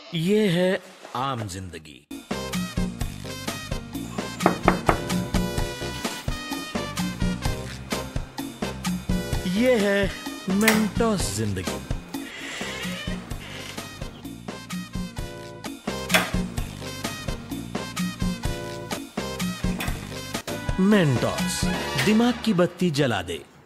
ये है आम जिंदगी। ये है मेंटोस जिंदगी। मेंटोस दिमाग की बत्ती जला दे।